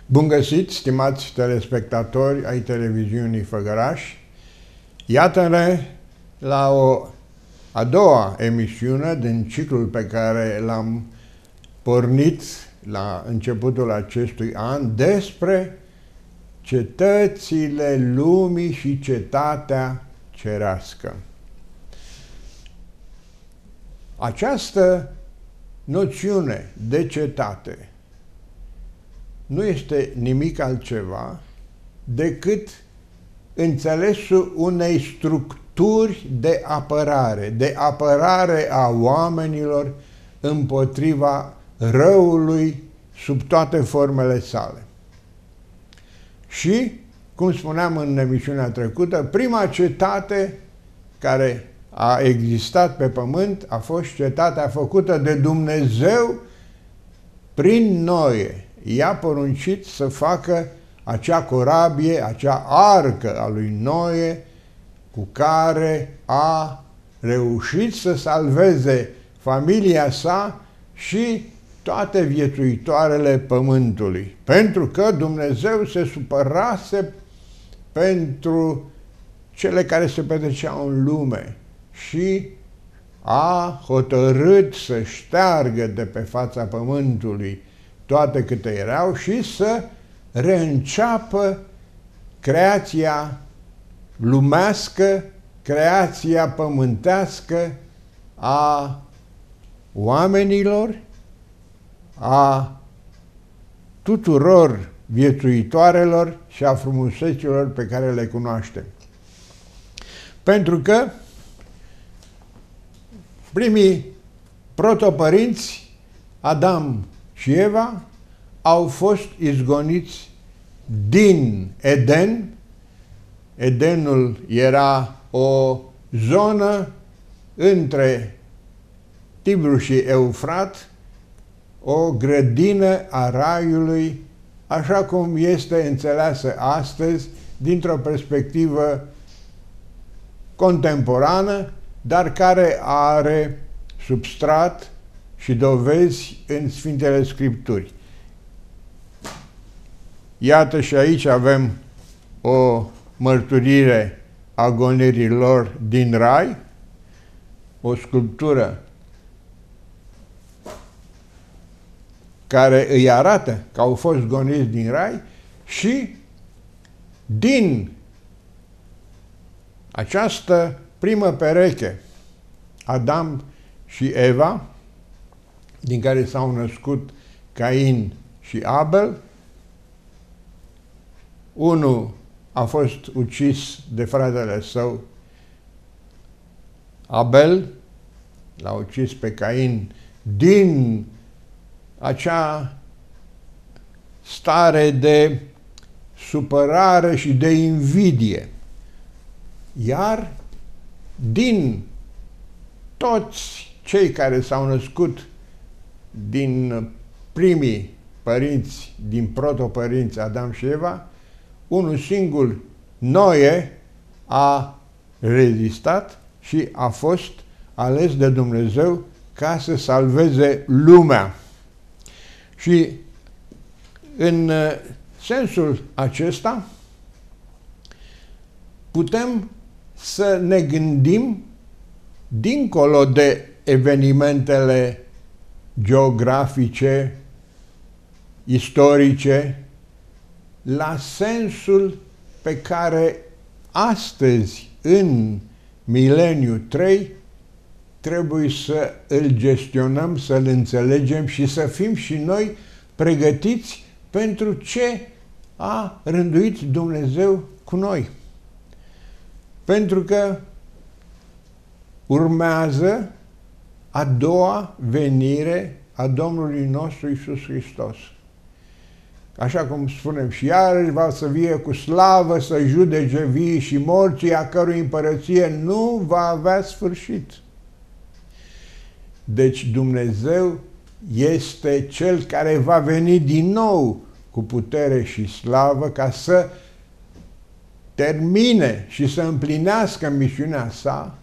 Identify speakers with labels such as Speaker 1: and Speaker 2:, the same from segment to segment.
Speaker 1: Bun găsit, stimați telespectatori ai televiziunii Făgăraș! Iată-ne la a doua emisiune din ciclul pe care l-am pornit la începutul acestui an despre cetățile lumii și cetatea cerească. Această noțiune de cetate nu este nimic altceva decât înțelesul unei structuri de apărare a oamenilor împotriva răului sub toate formele sale. Și, cum spuneam în emisiunea trecută, prima cetate care a existat pe pământ a fost cetatea făcută de Dumnezeu prin Noe. I-a poruncit să facă acea corabie, acea arcă a lui Noe, cu care a reușit să salveze familia sa și toate viețuitoarele pământului. Pentru că Dumnezeu se supărase pentru cele care se petreceau în lume și a hotărât să șteargă de pe fața pământului toate câte erau și să reînceapă creația lumească, creația pământească a oamenilor, a tuturor viețuitoarelor și a frumuseților pe care le cunoaștem. Pentru că primii protopărinți, Adam și Eva, au fost izgoniți din Eden. Edenul era o zonă între Tibru și Eufrat, o grădină a raiului, așa cum este înțeleasă astăzi, dintr-o perspectivă contemporană, dar care are substrat și dovezi în Sfintele Scripturi. Iată și aici avem o mărturire a gonirii lor din rai, o sculptură care îi arată că au fost goniți din rai și din această primă pereche, Adam și Eva, din care s-au născut Cain și Abel. Unul a fost ucis de fratele său, Abel, l-a ucis pe Cain din acea stare de supărare și de invidie. Iar din toți cei care s-au născut din primii părinți, din protopărinți Adam și Eva, unul singur, Noe, a rezistat și a fost ales de Dumnezeu ca să salveze lumea. Și în sensul acesta putem să ne gândim dincolo de evenimentele geografice, istorice, la sensul pe care astăzi, în mileniul 3, trebuie să îl gestionăm, să-l înțelegem și să fim și noi pregătiți pentru ce a rânduit Dumnezeu cu noi. Pentru că urmează a doua venire a Domnului nostru Iisus Hristos. Așa cum spunem, și iarăși va să vie cu slavă să judece vii și morții, a cărui împărăție nu va avea sfârșit. Deci Dumnezeu este Cel care va veni din nou cu putere și slavă ca să termine și să împlinească misiunea sa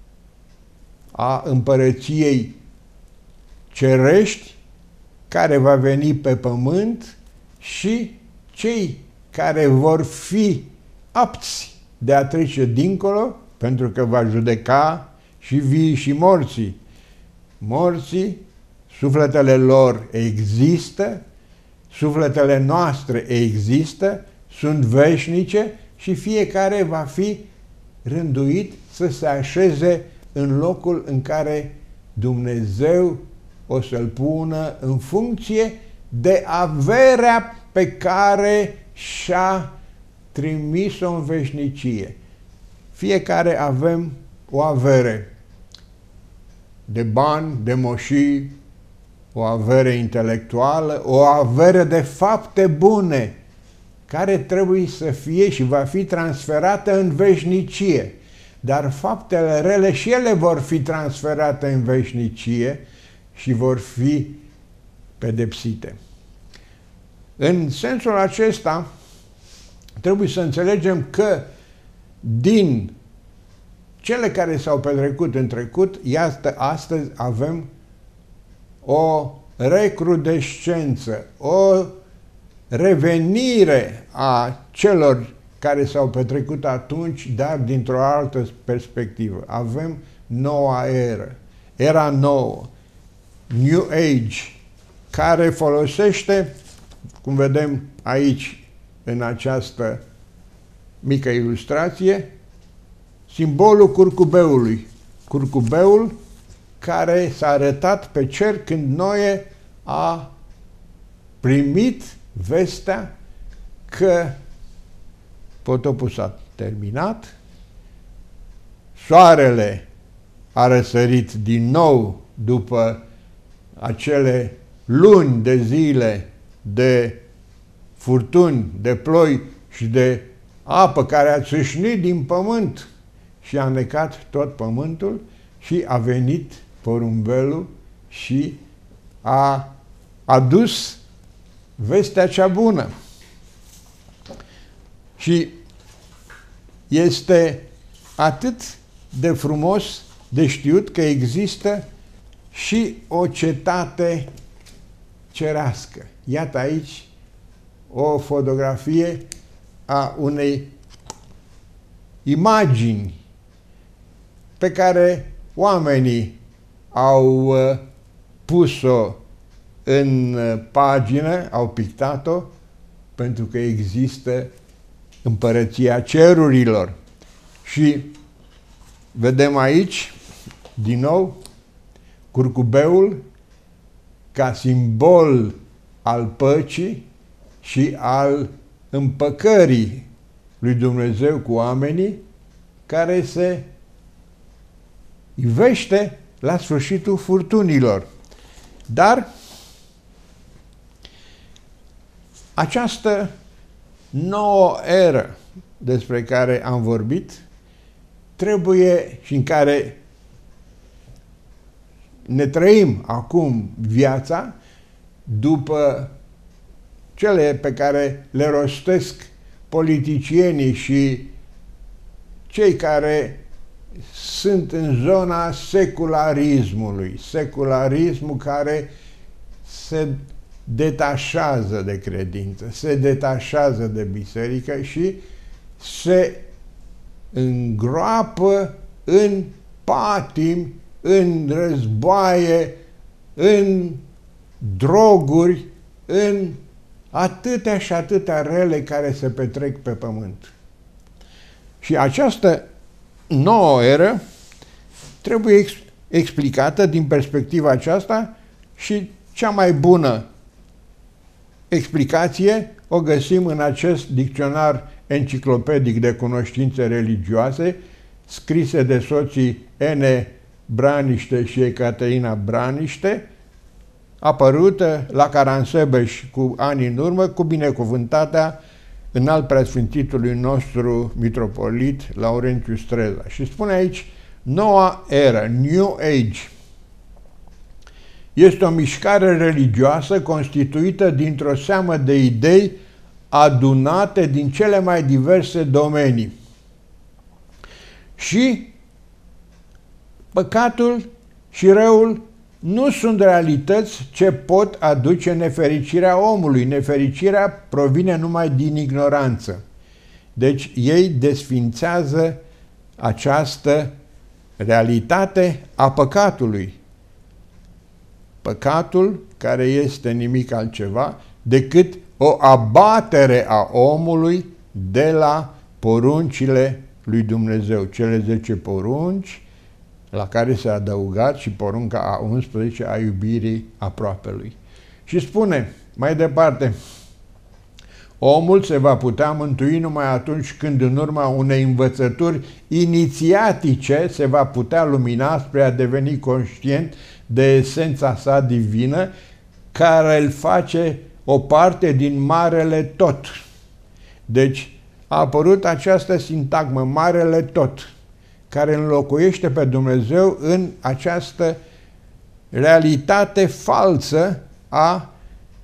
Speaker 1: a împărăției cerești, care va veni pe pământ și cei care vor fi apți de a trece dincolo, pentru că va judeca și vii și morții. Morții, sufletele lor există, sufletele noastre există, sunt veșnice și fiecare va fi rânduit să se așeze în locul în care Dumnezeu o să-l pună în funcție de averea pe care și-a trimis-o în veșnicie. Fiecare avem o avere de bani, de moșii, o avere intelectuală, o avere de fapte bune, care trebuie să fie și va fi transferată în veșnicie. Dar faptele rele și ele vor fi transferate în veșnicie și vor fi pedepsite. În sensul acesta, trebuie să înțelegem că din cele care s-au petrecut în trecut, iată, astăzi avem o recrudescență, o revenire a celor care s-au petrecut atunci, dar dintr-o altă perspectivă. Avem noua eră, era nouă, New Age, care folosește, cum vedem aici, în această mică ilustrație, simbolul curcubeului. Curcubeul care s-a arătat pe cer când Noe a primit vestea că potopul s-a terminat, soarele a răsărit din nou după acele luni de zile de furtuni, de ploi și de apă care a țâșnit din pământ și a necat tot pământul și a venit porumbelul și a adus vestea cea bună. Și este atât de frumos de știut că există și o cetate cerească. Iată aici o fotografie a unei imagini pe care oamenii au pus-o în pagină, au pictat-o, pentru că există împărăția cerurilor. Și vedem aici, din nou, curcubeul ca simbol al păcii și al împăcării lui Dumnezeu cu oamenii, care se ivește la sfârșitul furtunilor. Dar această nouă eră despre care am vorbit trebuie și în care ne trăim acum viața, după cele pe care le rostesc politicienii și cei care sunt în zona secularismului, secularismul care se detașează de credință, se detașează de biserică și se îngroapă în patimi, în războaie, în droguri, în atâtea și atâtea rele care se petrec pe pământ. Și această nouă eră trebuie explicată din perspectiva aceasta și cea mai bună explicație o găsim în acest dicționar enciclopedic de cunoștințe religioase, scrise de soții N. Braniște și Ecaterina Braniște, apărută la Caransebeș cu ani în urmă, cu binecuvântarea înalt preasfințitului nostru mitropolit Laurențiu Streza. Și spune aici, noua eră, New Age, este o mișcare religioasă constituită dintr-o seamă de idei adunate din cele mai diverse domenii. Și păcatul și răul nu sunt realități ce pot aduce nefericirea omului. Nefericirea provine numai din ignoranță. Deci ei desfințează această realitate a păcatului. Păcatul care este nimic altceva decât o abatere a omului de la poruncile lui Dumnezeu. Cele 10 porunci la care s-a adăugat și porunca a 11 a iubirii aproapelui. Și spune mai departe, omul se va putea mântui numai atunci când în urma unei învățături inițiatice se va putea lumina spre a deveni conștient de esența sa divină, care îl face o parte din Marele Tot. Deci a apărut această sintagmă, Marele Tot, care înlocuiește pe Dumnezeu în această realitate falsă a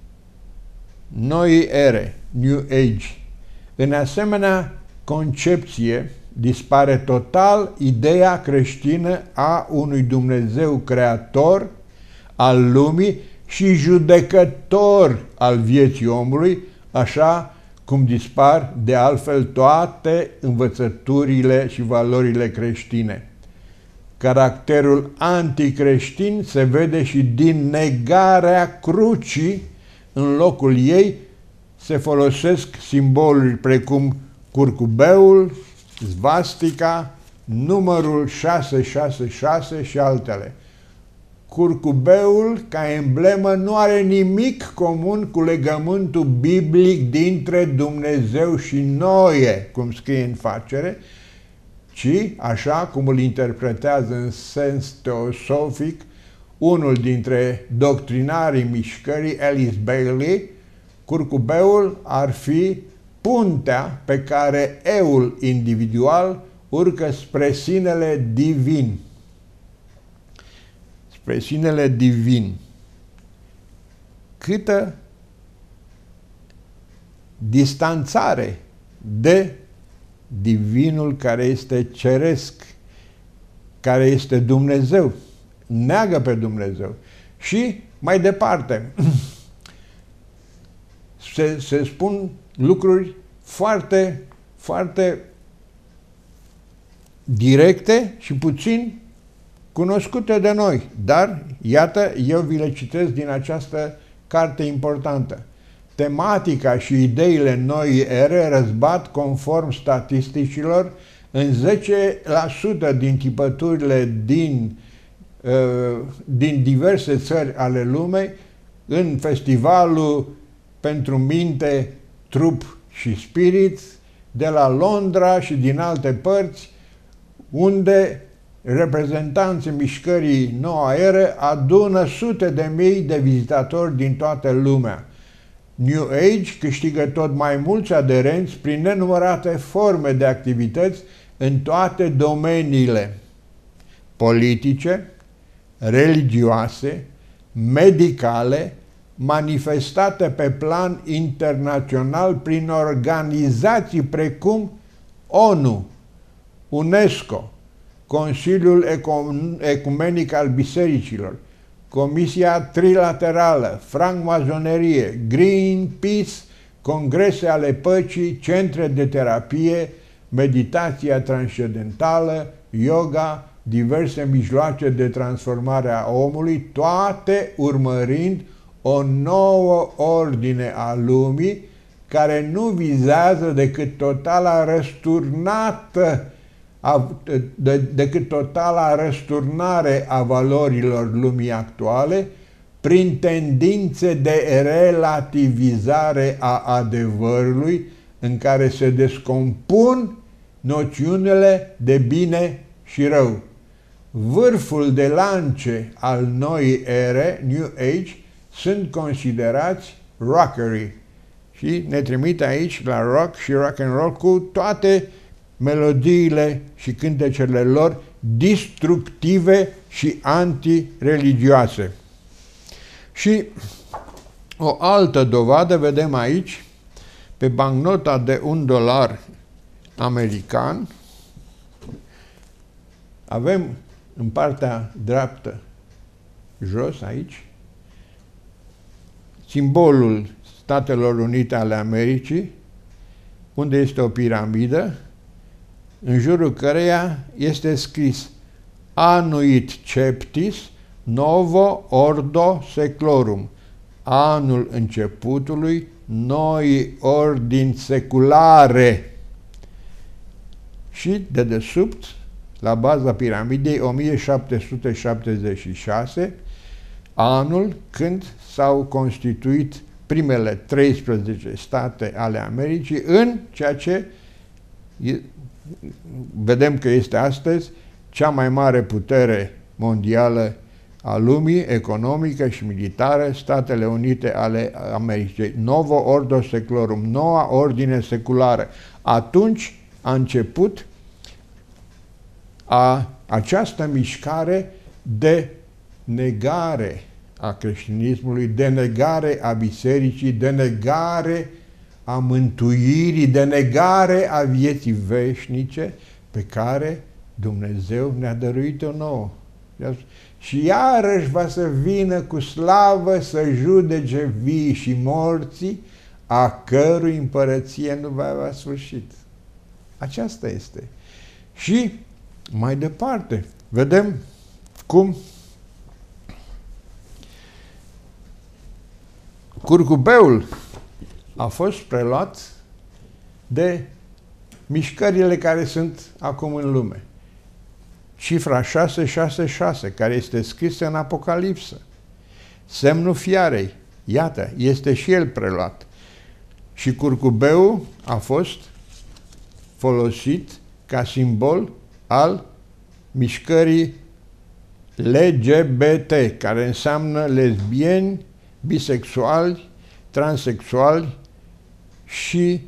Speaker 1: noii ere, New Age. În asemenea concepție dispare total ideea creștină a unui Dumnezeu creator al lumii și judecător al vieții omului, așa cum dispar de altfel toate învățăturile și valorile creștine. Caracterul anticreștin se vede și din negarea crucii. În locul ei se folosesc simboluri precum curcubeul, svastica, numărul 666 și altele. Curcubeul, ca emblemă, nu are nimic comun cu legământul biblic dintre Dumnezeu și Noe, cum scrie în Facere, ci, așa cum îl interpretează în sens teosofic unul dintre doctrinarii mișcării, Alice Bailey, curcubeul ar fi puntea pe care eul individual urcă spre sinele divin. Spre sinele divin. Câtă distanțare de divinul care este ceresc, care este Dumnezeu, neagă pe Dumnezeu. Și mai departe, se spun lucruri foarte, foarte directe și puțin cunoscute de noi. Dar, iată, eu vi le citesc din această carte importantă. Tematica și ideile noii ere răzbat, conform statisticilor, în 10% din tipăturile din diverse țări ale lumei, în festivalul pentru minte, trup și spirit, de la Londra și din alte părți, unde reprezentanții mișcării Noua Eră adună sute de mii de vizitatori din toată lumea. New Age câștigă tot mai mulți aderenți prin nenumărate forme de activități în toate domeniile politice, religioase, medicale, manifestate pe plan internațional prin organizații precum ONU, UNESCO, Consiliul Ecumenic al Bisericilor, Comisia Trilaterală, Francmasonerie, Greenpeace, congrese ale păcii, centre de terapie, meditația transcendentală, yoga, diverse mijloace de transformare a omului, toate urmărind o nouă ordine a lumii care nu vizează decât totala răsturnare a valorilor lumii actuale prin tendințe de relativizare a adevărului în care se descompun noțiunile de bine și rău. Vârful de lance al noii ere, New Age, sunt considerați rockery și ne trimite aici la rock și rock and roll cu toate melodiile și cântecele lor destructive și antireligioase. Și o altă dovadă vedem aici, pe bancnota de $1 american, avem în partea dreaptă jos aici, simbolul Statelor Unite ale Americii, unde este o piramidă, în jurul căreia este scris Annuit Ceptis Novo Ordo Seclorum, anul începutului noi ordini seculare. Și de desubt, la baza piramidei, 1776, anul când s-au constituit primele 13 state ale Americii în ceea ce vedem că este astăzi cea mai mare putere mondială a lumii, economică și militară, Statele Unite ale Americii. Novo Ordo Seclorum, noua ordine seculară. Atunci a început această mișcare de negare a creștinismului, de negare a bisericii, de negare a mântuirii, de negare a vieții veșnice pe care Dumnezeu ne-a dăruit-o nouă. Și iarăși va să vină cu slavă să judece vii și morții, a cărui împărăție nu va avea sfârșit. Aceasta este. Și mai departe, vedem cum curcubeul a fost preluat de mișcările care sunt acum în lume. Cifra 666, care este scrisă în Apocalipsă. Semnul fiarei, iată, este și el preluat. Și curcubeul a fost folosit ca simbol al mișcării LGBT, care înseamnă lesbieni, bisexuali, transexuali și,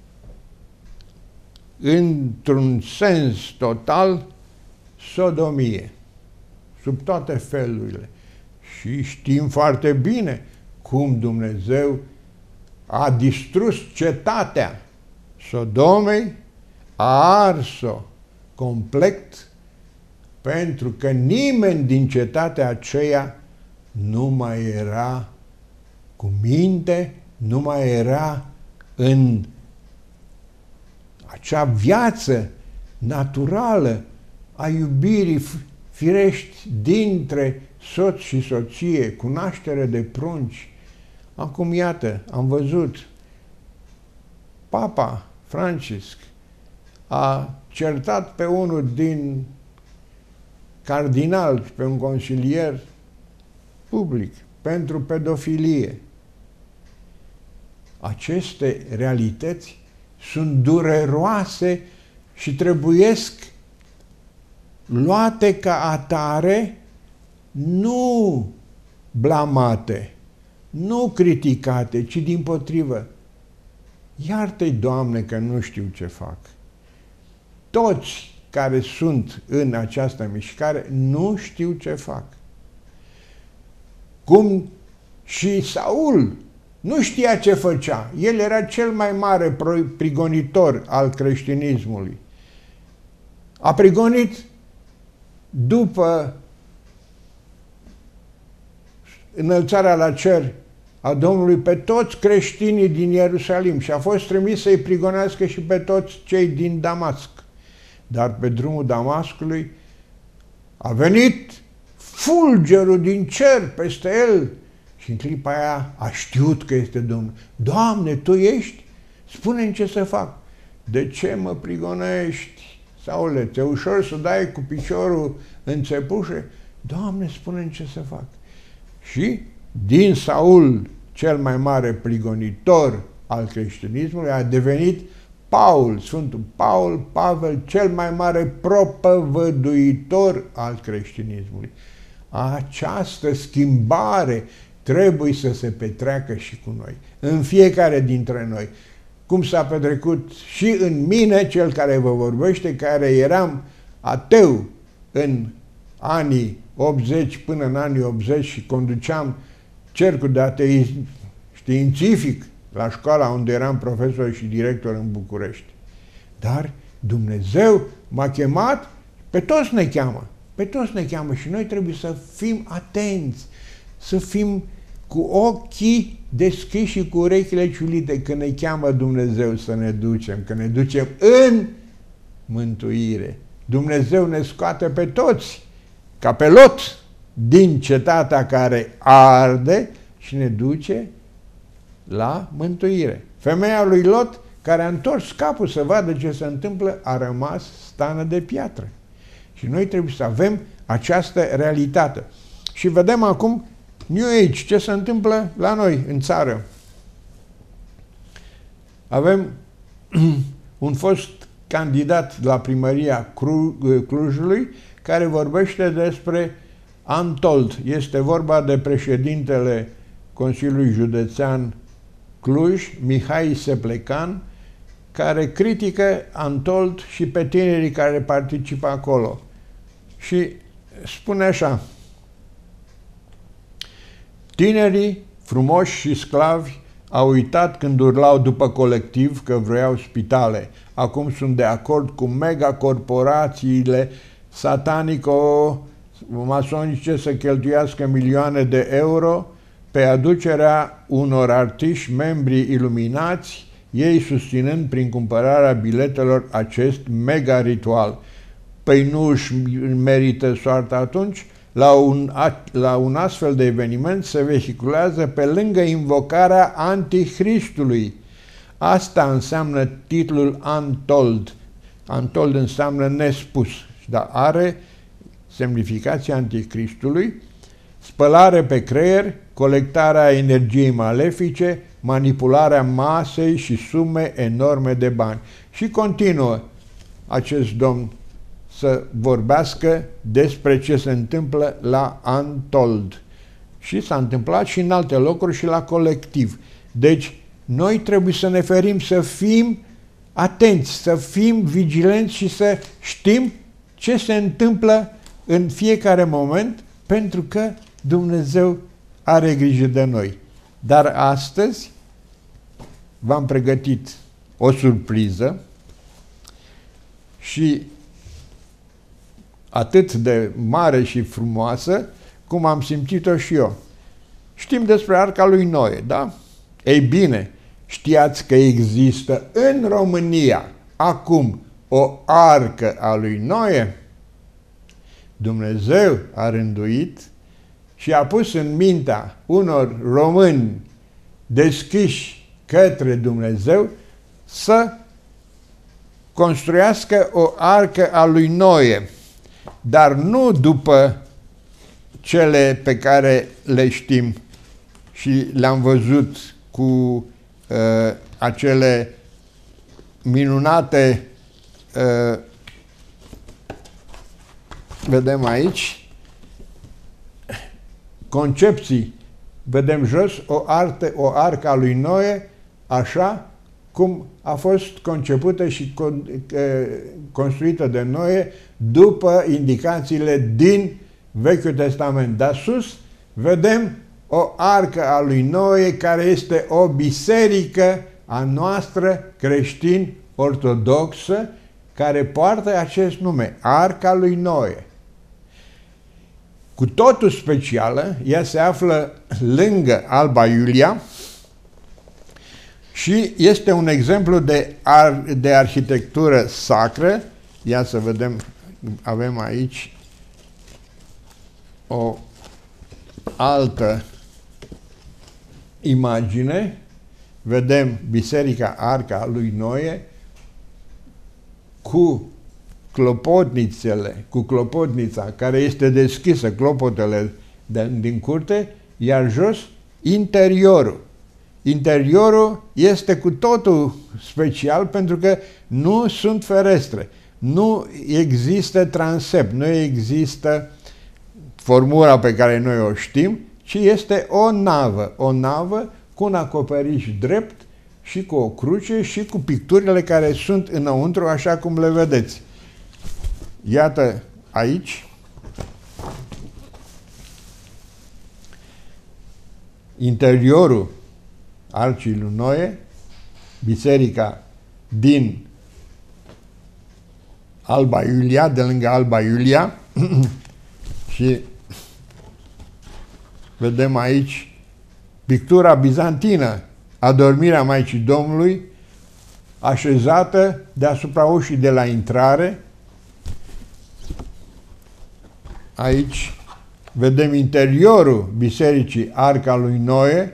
Speaker 1: într-un sens total, sodomie, sub toate felurile. Și știm foarte bine cum Dumnezeu a distrus cetatea Sodomei, a ars-o complet, pentru că nimeni din cetatea aceea nu mai era cu minte, nu mai era în acea viață naturală a iubirii firești dintre soț și soție, cu naștere de prunci. Acum, iată, am văzut, Papa Francisc a certat pe unul din cardinal, pe un consilier public, pentru pedofilie. Aceste realități sunt dureroase și trebuiesc luate ca atare, nu blamate, nu criticate, ci dimpotrivă. Iartă-i, Doamne, că nu știu ce fac. Toți care sunt în această mișcare nu știu ce fac. Cum și Saul nu știa ce făcea. El era cel mai mare prigonitor al creștinismului. A prigonit după înălțarea la cer a Domnului pe toți creștinii din Ierusalim și a fost trimis să-i prigonească și pe toți cei din Damasc. Dar pe drumul Damascului a venit fulgerul din cer peste el și în clipa aia a știut că este Domnul. Doamne, Tu ești? Spune-mi ce să fac. De ce mă prigonești, Saule? Ți-e ușor să dai cu piciorul în țepușe? Doamne, spune-mi ce să fac. Și din Saul, cel mai mare prigonitor al creștinismului, a devenit Paul, Sfântul Paul, Pavel, cel mai mare propovăduitor al creștinismului. Această schimbare trebuie să se petreacă și cu noi, în fiecare dintre noi. Cum s-a petrecut și în mine, cel care vă vorbește, care eram ateu în anii 80 până în anii 80 și conduceam cercul de ateism științific la școala unde eram profesor și director în București. Dar Dumnezeu m-a chemat, pe toți ne cheamă, Pe toți ne cheamă și noi trebuie să fim atenți, să fim cu ochii deschiși și cu urechile ciulite când ne cheamă Dumnezeu să ne ducem, că ne ducem în mântuire. Dumnezeu ne scoate pe toți, ca pe Lot, din cetatea care arde și ne duce la mântuire. Femeia lui Lot, care a întors capul să vadă ce se întâmplă, a rămas stană de piatră. Și noi trebuie să avem această realitate. Și vedem acum New Age, ce se întâmplă la noi, în țară. Avem un fost candidat la primăria Clujului care vorbește despre Untold. Este vorba de președintele Consiliului Județean Cluj, Mihai Seplecan, care critică Untold și pe tinerii care participă acolo. Și spune așa: tinerii frumoși și sclavi au uitat când urlau după colectiv că vreau spitale. Acum sunt de acord cu megacorporațiile satanico-masonice să cheltuiască milioane de euro pe aducerea unor artiști membri iluminați, ei susținând prin cumpărarea biletelor acest mega ritual. Păi nu își merită soarta atunci? La un astfel de eveniment se vehiculează pe lângă invocarea Antichristului. Asta înseamnă titlul Untold. Untold înseamnă nespus, dar are semnificația Antichristului, spălare pe creier, colectarea energiei malefice, manipularea masei și sume enorme de bani. Și continuă acest domn să vorbească despre ce se întâmplă la Untold. Și s-a întâmplat și în alte locuri și la colectiv. Deci, noi trebuie să ne ferim, să fim atenți, să fim vigilenți și să știm ce se întâmplă în fiecare moment, pentru că Dumnezeu are grijă de noi. Dar astăzi v-am pregătit o surpriză și atât de mare și frumoasă cum am simțit-o și eu. Știm despre Arca lui Noe, da? Ei bine, știați că există în România acum o arcă a lui Noe? Dumnezeu a rânduit și a pus în mintea unor români deschiși către Dumnezeu să construiască o arcă a lui Noe, dar nu după cele pe care le știm și le-am văzut cu acele minunate, vedem aici, concepții. Vedem jos o arcă a lui Noe, așa cum a fost concepută și construită de Noe după indicațiile din Vechiul Testament. Dar sus vedem o arcă a lui Noe care este o biserică a noastră creștin-ortodoxă care poartă acest nume, Arca lui Noe. Cu totul specială, ea se află lângă Alba Iulia și este un exemplu de arhitectură sacră. Ia să vedem, avem aici o altă imagine. Vedem Biserica Arca lui Noe cu clopotnițele, cu clopotnița care este deschisă, clopotele din curte, iar jos interiorul. Interiorul este cu totul special pentru că nu sunt ferestre, nu există transept, nu există formula pe care noi o știm, ci este o navă cu un acoperiș drept și cu o cruce și cu picturile care sunt înăuntru, așa cum le vedeți. Iată aici interiorul Arcii lui Noe, biserica din Alba Iulia, de lângă Alba Iulia, Și vedem aici pictura bizantină, Adormirea Maicii Domnului, așezată deasupra ușii de la intrare. Aici vedem interiorul bisericii Arca lui Noe,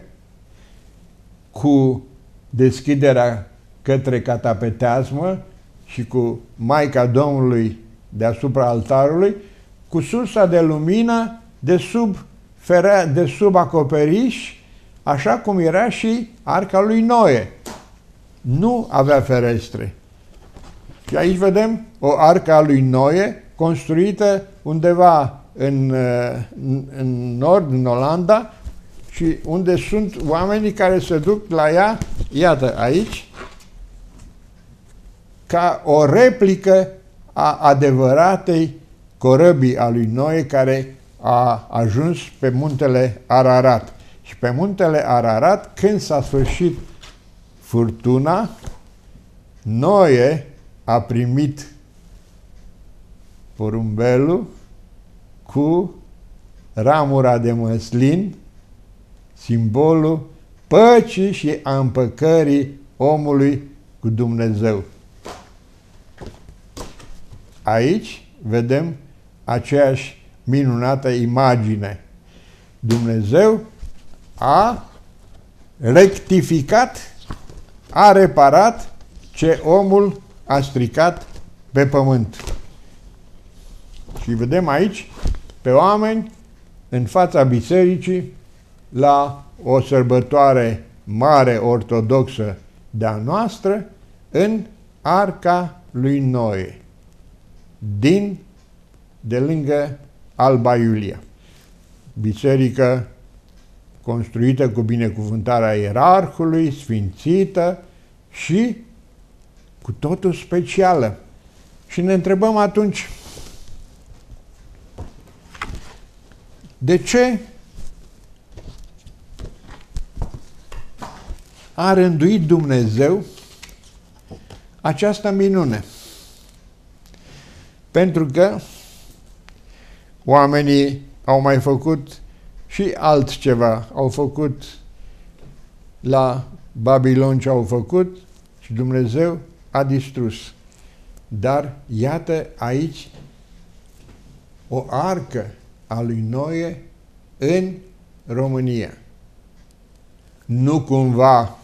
Speaker 1: cu deschiderea către catapeteazmă și cu Maica Domnului deasupra altarului, cu sursa de lumină de sub acoperiș, așa cum era și Arca lui Noe. Nu avea ferestre. Și aici vedem o arca a lui Noe construită undeva în nord, în Olanda, și unde sunt oamenii care se duc la ea, iată aici, ca o replică a adevăratei corăbii a lui Noe, care a ajuns pe muntele Ararat. Și pe muntele Ararat, când s-a sfârșit furtuna, Noe a primit porumbelul cu ramura de măslin, simbolul păcii și a împăcării omului cu Dumnezeu. Aici vedem aceeași minunată imagine. Dumnezeu a rectificat, a reparat ce omul a stricat pe pământ. Și vedem aici pe oameni în fața bisericii la o sărbătoare mare ortodoxă de-a noastră, în Arca lui Noe, de lângă Alba Iulia. Biserică construită cu binecuvântarea ierarhului, sfințită și cu totul specială. Și ne întrebăm atunci, de ce a rânduit Dumnezeu această minune? Pentru că oamenii au mai făcut și altceva. Au făcut la Babilon ce au făcut și Dumnezeu a distrus. Dar iată aici o arcă a lui Noe în România. Nu cumva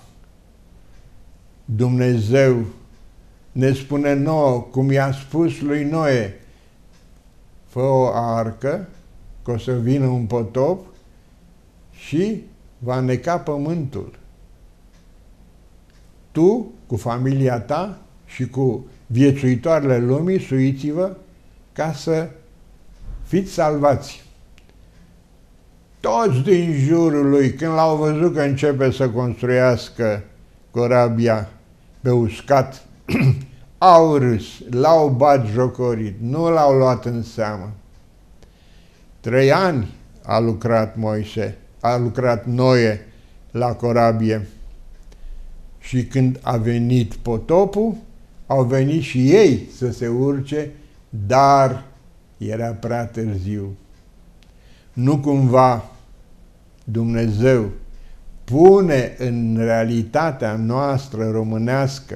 Speaker 1: Dumnezeu ne spune nouă, cum i-a spus lui Noe, fă o arcă, că o să vină un potop și va neca pământul. Tu, cu familia ta și cu viețuitoarele lumii, suiți-vă ca să fiți salvați. Toți din jurul lui, când l-au văzut că începe să construiască corabia pe uscat, au râs, l-au batjocorit, nu l-au luat în seamă. 3 ani a lucrat Noe la corabie. Și când a venit potopul, au venit și ei să se urce, dar era prea târziu. Nu cumva Dumnezeu pune în realitatea noastră românească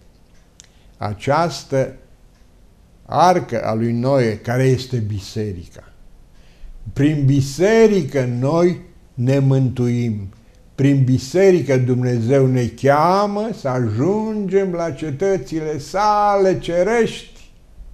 Speaker 1: această arcă a lui Noe, care este biserica. Prin biserică noi ne mântuim. Prin biserică Dumnezeu ne cheamă să ajungem la cetățile sale cerești,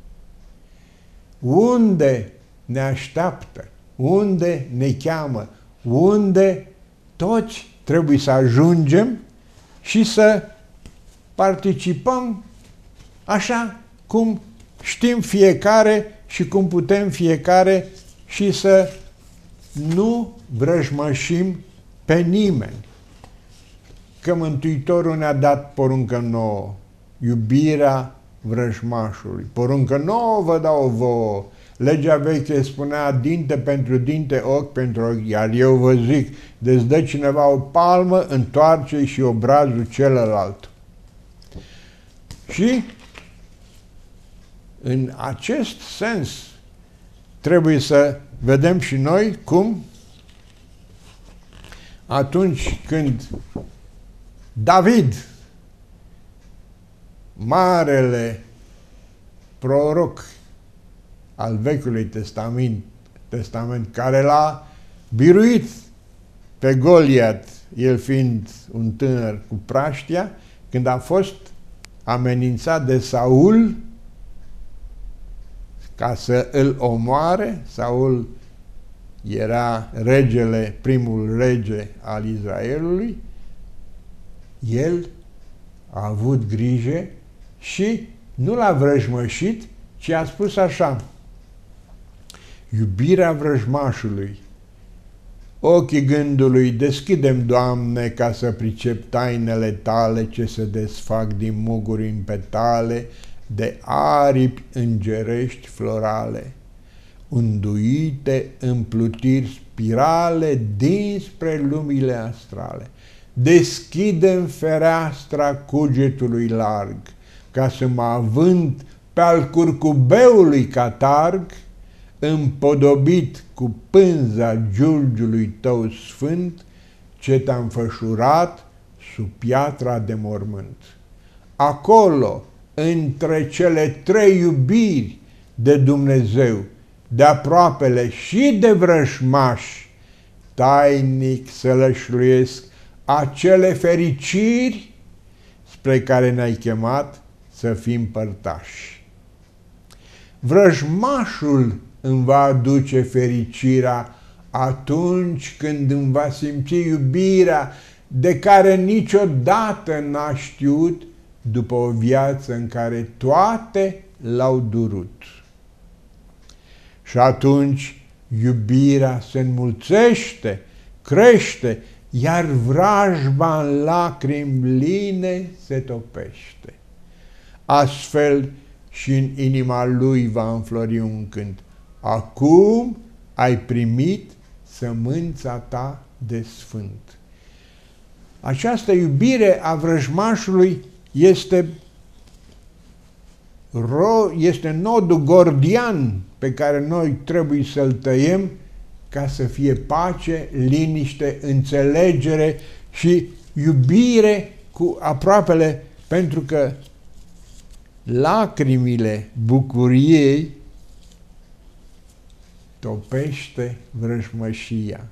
Speaker 1: unde ne așteaptă, unde ne cheamă, unde toți trebuie să ajungem și să participăm așa cum știm fiecare și cum putem fiecare, și să nu vrăjmășim pe nimeni. Că Mântuitorul ne-a dat poruncă nouă, iubirea vrăjmașului. Poruncă nouă vă dau vouă. Legea veche spunea dinte pentru dinte, ochi pentru ochi, iar eu vă zic, de-ți dă cineva o palmă, întoarce-i și obrazul celălalt. Și în acest sens trebuie să vedem și noi cum atunci când David, marele proroc al Vechiului Testament, care l-a biruit pe Goliat, el fiind un tânăr cu praștia, când a fost amenințat de Saul ca să îl omoare. Saul era regele, primul rege al Israelului. El a avut grijă și nu l-a vrăjmășit, ci a spus așa: iubirea vrăjmașului, ochii gândului deschidem, Doamne, ca să pricep tainele Tale ce se desfac din muguri în petale, de aripi îngerești florale, unduite în plutiri spirale dinspre lumile astrale. Deschidem fereastra cugetului larg, ca să mă avânt pe-al curcubeului catarg, împodobit cu pânza giulgiului Tău sfânt, ce Te-a înfășurat sub piatra de mormânt. Acolo, între cele trei iubiri de Dumnezeu, de aproapele și de vrăjmași, tainic sălășluiesc acele fericiri spre care ne-ai chemat să fim părtași. Vrăjmașul îmi va aduce fericirea atunci când îmi va simți iubirea de care niciodată n-a știut, după o viață în care toate l-au durut. Și atunci iubirea se înmulțește, crește, iar vrajba în lacrimi line se topește. Astfel și în inima lui va înflori un cânt: acum ai primit sămânța ta de sfânt. Această iubire a vrăjmașului este nodul gordian pe care noi trebuie să-l tăiem ca să fie pace, liniște, înțelegere și iubire cu aproapele, pentru că lacrimile bucuriei topește vrăjmășia.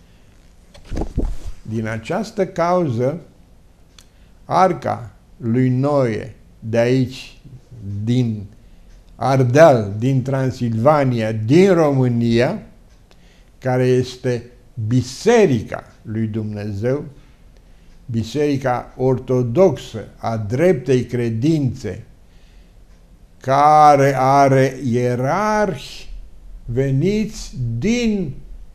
Speaker 1: Din această cauză, arca lui Noe de aici, din Ardeal, din Transilvania, din România, care este biserica lui Dumnezeu, biserica ortodoxă a dreptei credințe, care are ierarhi veniți din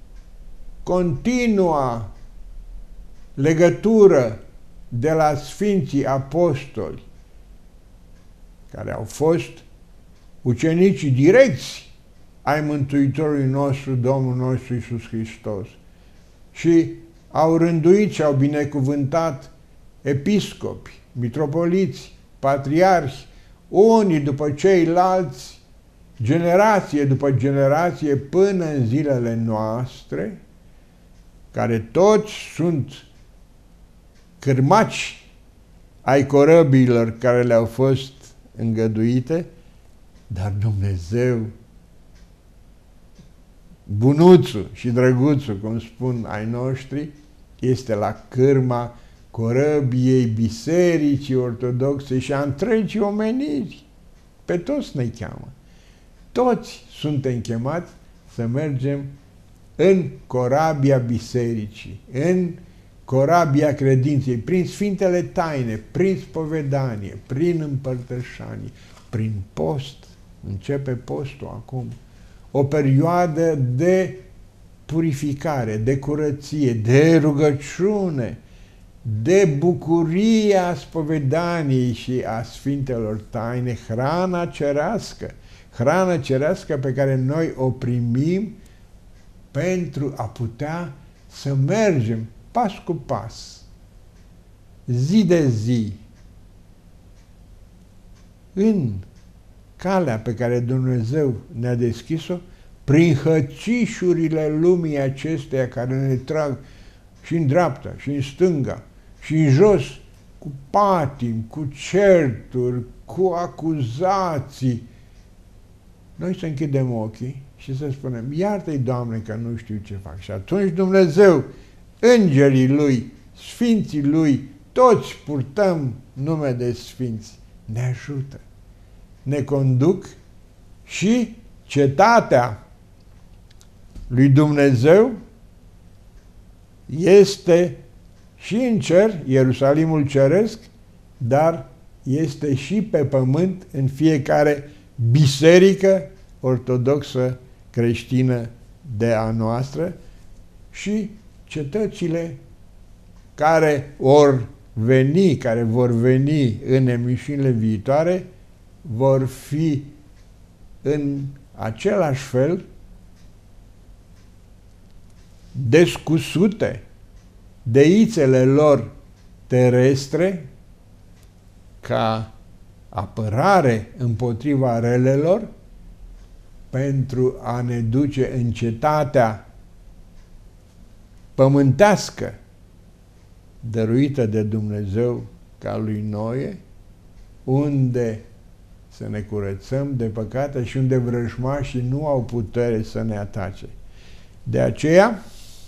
Speaker 1: continua legătură de la Sfinții Apostoli, care au fost ucenicii direcți ai Mântuitorului nostru, Domnul nostru Iisus Hristos, și au rânduit și au binecuvântat episcopi, mitropoliți, patriarhi, unii după ceilalți, generație după generație, până în zilele noastre, care toți sunt cârmaci ai corăbiilor care le-au fost îngăduite, dar Dumnezeu, bunuțul și drăguțul, cum spun ai noștri, este la cârma corăbiei bisericii ortodoxe și a întregii omeniri. Pe toți ne cheamă. Toți suntem chemați să mergem în corabia bisericii, în corabia credinței, prin Sfintele Taine, prin spovedanie, prin împărtășanie, prin post. Începe postul acum. O perioadă de purificare, de curăție, de rugăciune, de bucuria spovedaniei și a Sfintelor Taine, hrana cerească pe care noi o primim pentru a putea să mergem pas cu pas, zi de zi, în calea pe care Dumnezeu ne-a deschis-o, prin hățișurile lumii acesteia care ne trag și în dreapta, și în stânga, și în jos, cu patim, cu certuri, cu acuzații. Noi să închidem ochii și să spunem, iartă-i, Doamne, că nu știu ce fac. Și atunci Dumnezeu, îngerii Lui, sfinții Lui, toți purtăm nume de sfinți, ne ajută, ne conduc și cetatea lui Dumnezeu este și în cer, Ierusalimul ceresc, dar este și pe pământ în fiecare biserică ortodoxă creștină de a noastră și cetățile care vor veni în emisiunile viitoare vor fi în același fel descusute de ițele lor terestre ca apărare împotriva relelor pentru a ne duce în cetatea pământească dăruită de Dumnezeu ca lui Noe, unde să ne curățăm de păcate și unde vrăjmașii nu au putere să ne atace. De aceea,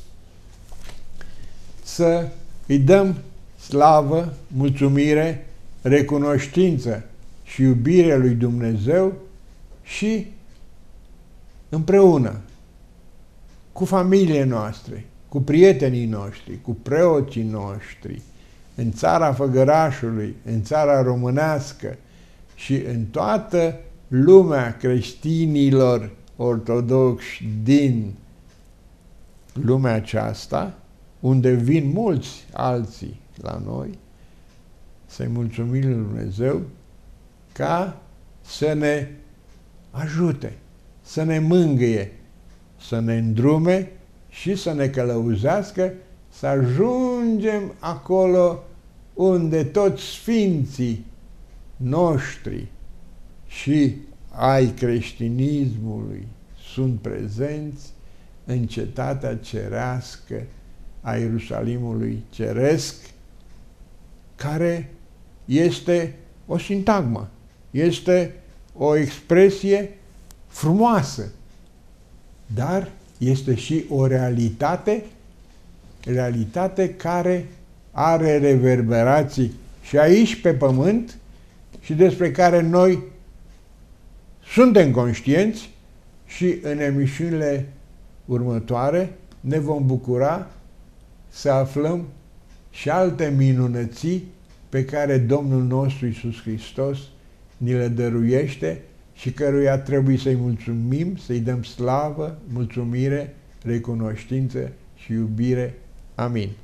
Speaker 1: să îi dăm slavă, mulțumire, recunoștință și iubire lui Dumnezeu și împreună cu familiile noastre, cu prietenii noștri, cu preoții noștri, în țara Făgărașului, în țara românească și în toată lumea creștinilor ortodoxi din lumea aceasta, unde vin mulți alții la noi, să-i mulțumim lui Dumnezeu ca să ne ajute, să ne mângâie, să ne îndrume și să ne călăuzească să ajungem acolo unde toți sfinții noștri și ai creștinismului sunt prezenți în cetatea cerească a Ierusalimului ceresc, care este o sintagmă, este o expresie frumoasă, dar este și o realitate care are reverberații și aici pe pământ și despre care noi suntem conștienți și în emisiunile următoare ne vom bucura să aflăm și alte minunății pe care Domnul nostru Iisus Hristos ni le dăruiește și căruia trebuie să-i mulțumim, să-i dăm slavă, mulțumire, recunoștință și iubire. Amin.